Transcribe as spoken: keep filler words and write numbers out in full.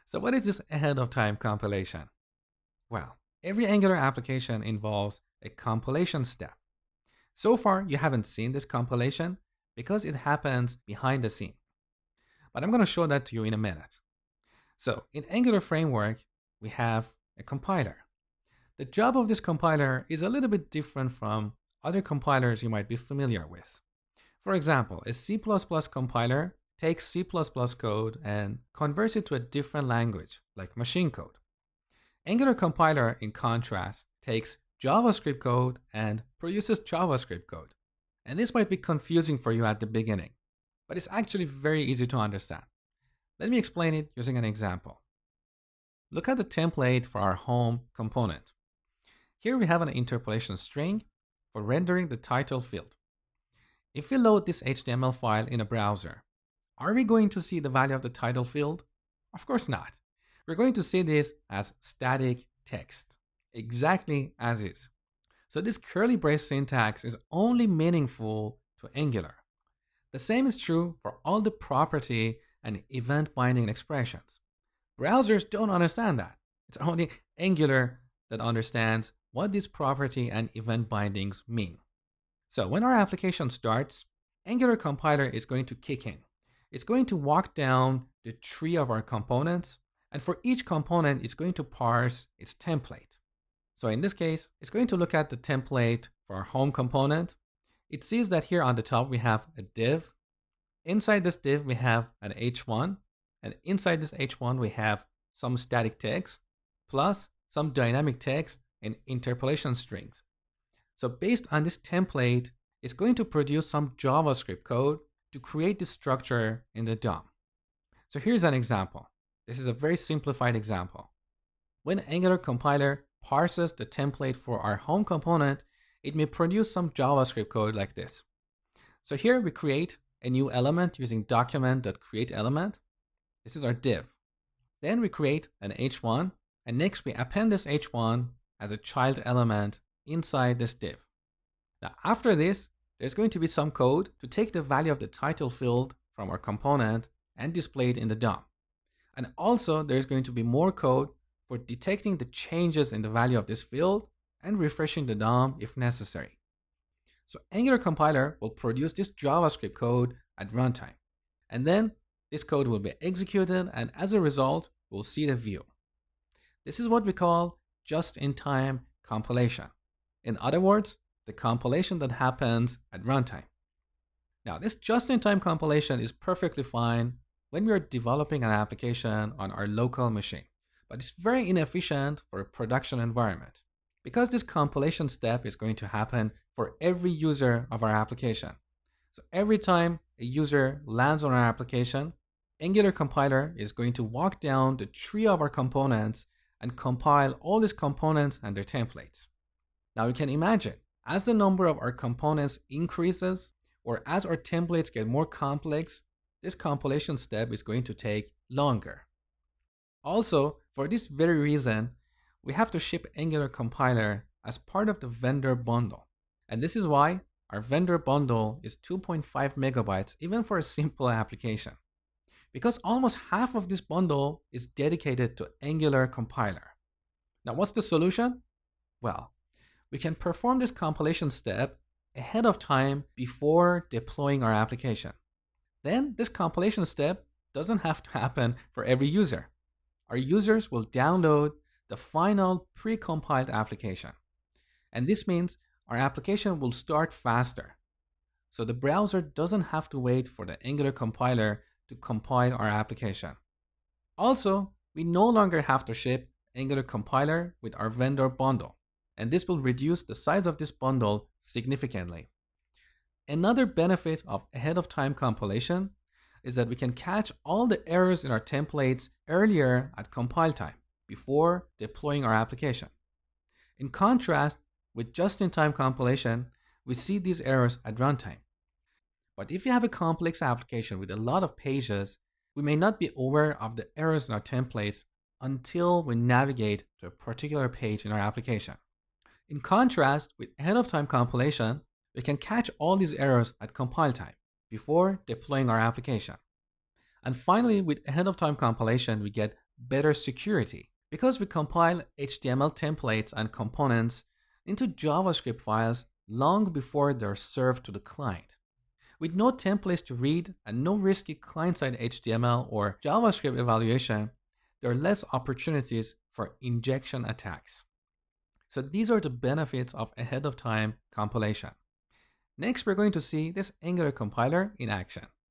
So what is this ahead of time compilation? Well, every Angular application involves a compilation step. So far, you haven't seen this compilation because it happens behind the scene. But I'm going to show that to you in a minute. So in Angular framework, we have a compiler. The job of this compiler is a little bit different from other compilers you might be familiar with. For example, a C plus plus compiler takes C plus plus code and converts it to a different language, like machine code. Angular compiler, in contrast, takes JavaScript code and produces JavaScript code. And this might be confusing for you at the beginning, but it's actually very easy to understand. Let me explain it using an example. Look at the template for our home component. Here we have an interpolation string for rendering the title field. If we load this H T M L file in a browser, are we going to see the value of the title field? Of course not. We're going to see this as static text, exactly as is. So this curly brace syntax is only meaningful to Angular. The same is true for all the property and event binding expressions. Browsers don't understand that. It's only Angular that understands what these property and event bindings mean. So when our application starts, Angular compiler is going to kick in. It's going to walk down the tree of our components, and for each component, it's going to parse its template. So in this case, it's going to look at the template for our home component. It sees that here on the top, we have a div. Inside this div, we have an H one. And inside this H one, we have some static text, plus some dynamic text and interpolation strings. So based on this template, it's going to produce some JavaScript code to create this structure in the D O M. So here's an example. This is a very simplified example. When Angular compiler parses the template for our home component, it may produce some JavaScript code like this. So here we create a new element using document.createElement. This is our div. Then we create an H one, and next we append this H one as a child element inside this div. Now after this, there's going to be some code to take the value of the title field from our component and display it in the D O M. And also there's going to be more code for detecting the changes in the value of this field and refreshing the D O M if necessary. So Angular compiler will produce this JavaScript code at runtime. And then this code will be executed, and as a result, we'll see the view. This is what we call just-in-time compilation. In other words, the compilation that happens at runtime. Now, this just-in-time compilation is perfectly fine when we are developing an application on our local machine, but it's very inefficient for a production environment because this compilation step is going to happen for every user of our application. So every time a user lands on our application, Angular compiler is going to walk down the tree of our components and compile all these components and their templates. Now you can imagine, as the number of our components increases, or as our templates get more complex, this compilation step is going to take longer. Also, for this very reason, we have to ship Angular compiler as part of the vendor bundle. And this is why our vendor bundle is two point five megabytes, even for a simple application. Because almost half of this bundle is dedicated to Angular compiler. Now, what's the solution? Well, we can perform this compilation step ahead of time before deploying our application. Then this compilation step doesn't have to happen for every user. Our users will download the final pre-compiled application. And this means our application will start faster. So the browser doesn't have to wait for the Angular compiler to compile our application. Also, we no longer have to ship Angular compiler with our vendor bundle, and this will reduce the size of this bundle significantly. Another benefit of ahead of time compilation is that we can catch all the errors in our templates earlier at compile time before deploying our application. In contrast with just-in-time compilation, we see these errors at runtime. But if you have a complex application with a lot of pages, we may not be aware of the errors in our templates until we navigate to a particular page in our application. In contrast with ahead of time compilation, we can catch all these errors at compile time before deploying our application. And finally, with ahead of time compilation, we get better security because we compile H T M L templates and components into JavaScript files long before they're served to the client. With no templates to read and no risky client-side H T M L or JavaScript evaluation, there are less opportunities for injection attacks. So these are the benefits of ahead of time compilation. Next, we're going to see this Angular compiler in action.